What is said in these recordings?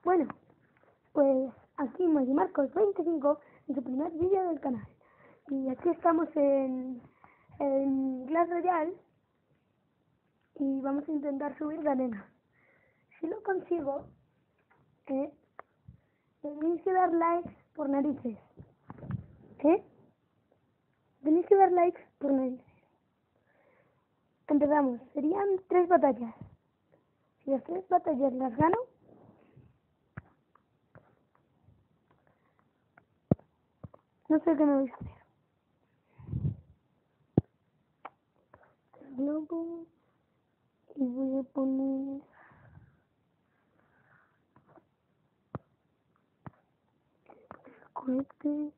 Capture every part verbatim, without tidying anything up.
Bueno, pues aquí Maggie Marcos veinticinco en su primer vídeo del canal. Y aquí estamos en, en Clash Royale y vamos a intentar subir de arena. Si lo consigo, eh, tenéis que dar likes por narices. ¿Eh? Tenéis que dar likes por narices. Empezamos. Serían tres batallas. Si las tres batallas las gano, no sé qué me vais a hacer. Globo. Y voy a poner... cohete.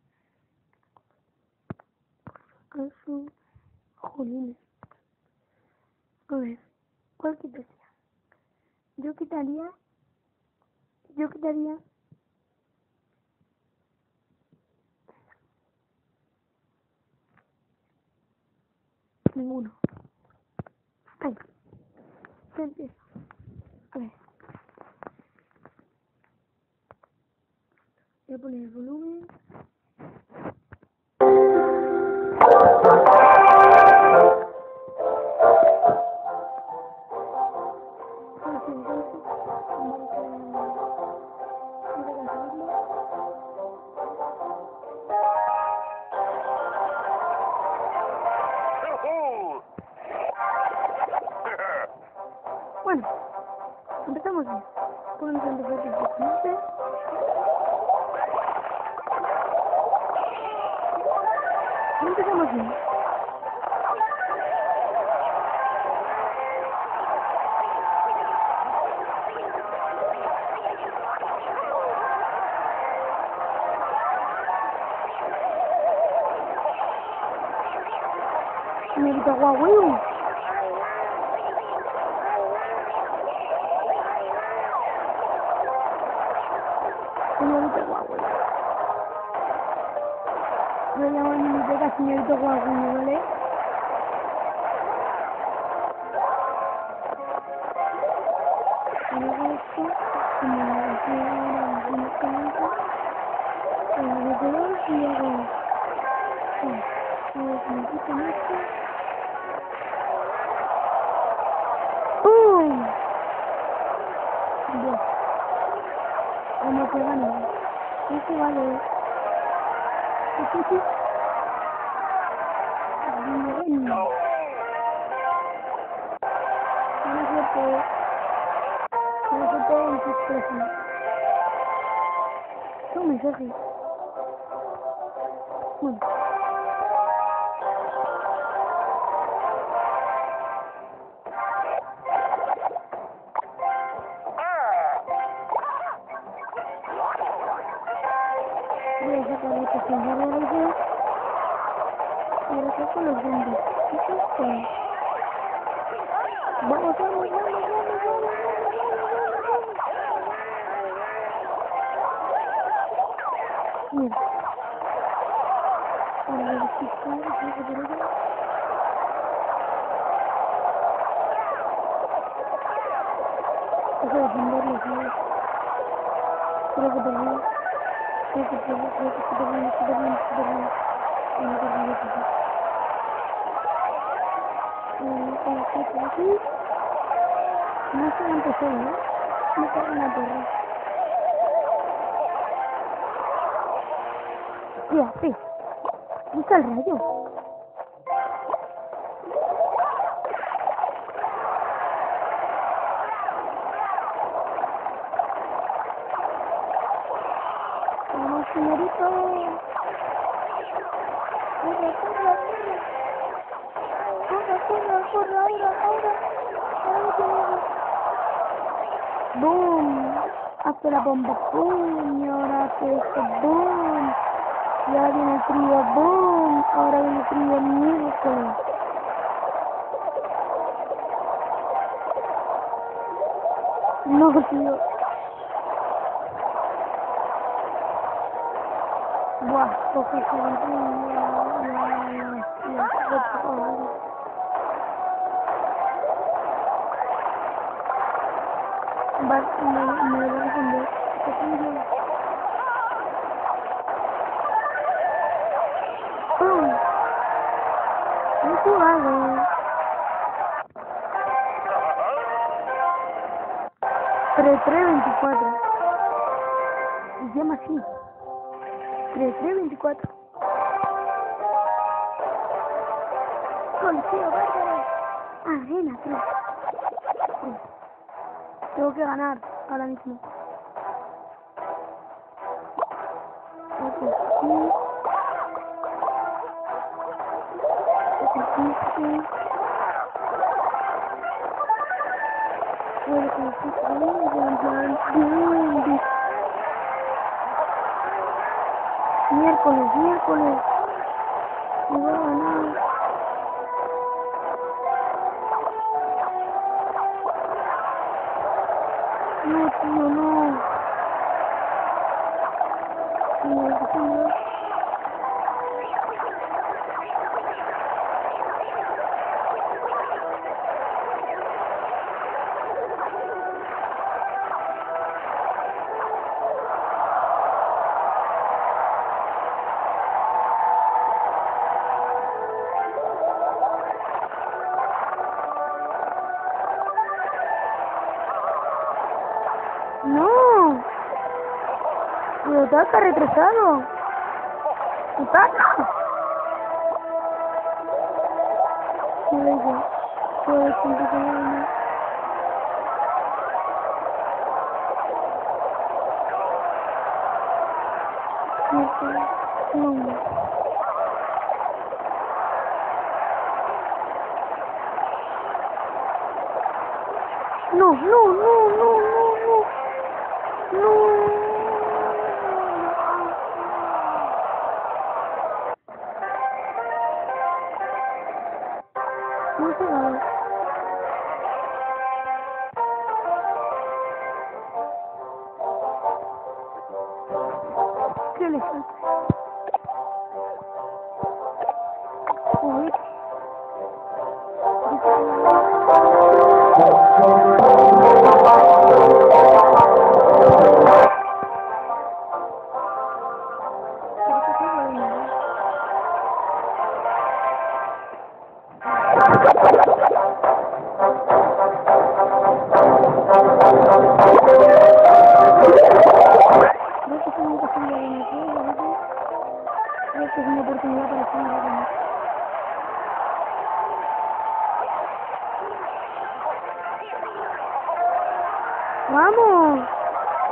Caso. Jolines. A ver, ¿cuál quitaría? Yo quitaría... Yo quitaría... Ninguno. Ay, se empieza. A ver. Voy a poner el volumen. Bueno, empezamos bien. Ponemos el defecto de cliente. Empezamos bien. Señorita Huawei. Señorita Huawei. Voy a llamar a mi biblioteca señorita Huawei, ¿vale? Luego esto, como la decía ahora, en este momento, el de color y luego... Sí, luego se me quitan esto. ¡Pum! Bien. Como que gana. Este vale. Sí, sí. Bien. Buena suerte. Buena suerte en tus próximos. Un mensaje. Bueno. Voy a sacar la estación de redes y ahora saco los bombos. ¿Qué es esto? Vamos, vamos, vamos, vamos, vamos, vamos, vamos. Mira. Ahora voy a despistar, creo que por allá. Tengo que defenderlo, ¿sabes? Creo que por allá. Creo que por allá, creo que por allá, por allá, por allá. No me acuerdo de eso. Eh, por aquí, por aquí. No se empezó, ¿no? Me cago en la torre. Tía, sí. ¿Dónde está el rayo? Vamos, señorito. Corre, corre, corre. Corre, corre, corre, ahora, ahora. Ahora tenemos. ¡Boom! Hace la bomba, ¡boom! Y ahora hace esto, ¡boom! Y ahora viene el frío, ¡boom! Ahora viene el frío, miércoles. No, tío. Buah, porque se va a frío. Va, me, me voy a defender. Este tuyo. ¡Pum! ¡Muy jugado! tres tres veinticuatro. Se llama así. tres tres veinticuatro. Coliseo Bárbaro. Arena tres. Tengo que ganar ahora mismo. Este sí. Este sí. Bueno, como si miércoles, miércoles. Me voy a ganar. No, tío, no. No, no. Pero está retrasado. ¡Ataca! No da igual. Todo es complicado. No, no. No, no, no, no, no, no. No. No se va. ¿Qué le falta? Uy. Esta es una oportunidad para hacer algo. ¡Vamos!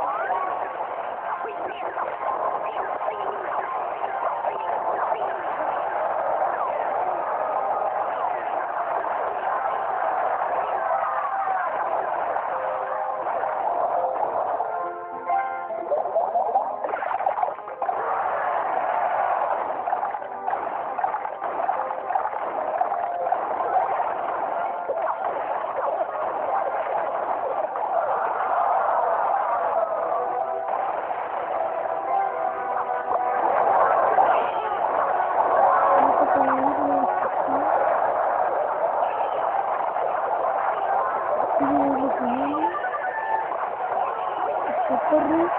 Corre.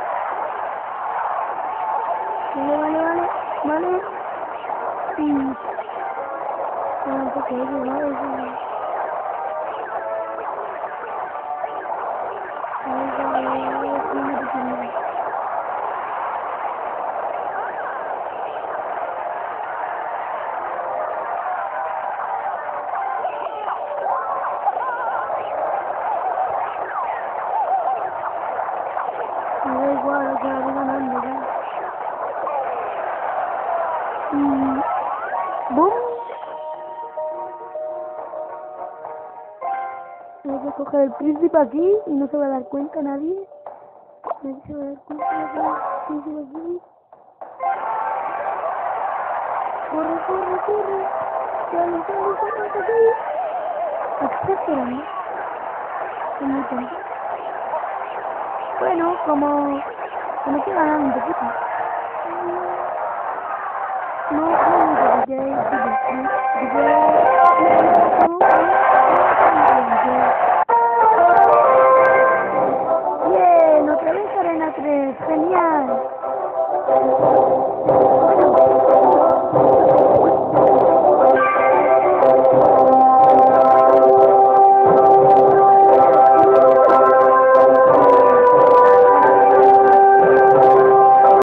Vale, vale, vale, vale. Sí. Ah, porque he llegado, sí. Ay, ay, ay, ay, sí, me detiene. Me da igual, o sea, voy ganando ya. Y... ¡bum! Tengo que coger el príncipe aquí y no se va a dar cuenta nadie. Nadie se va a dar cuenta del príncipe aquí. Corre, corre, corre. Sale, sale, sale, sale. ¿Qué está esperando? Es muy tonto. Bueno, como... como que ganar un poquito. No, no, no, ya Bien, otra vez arena tres.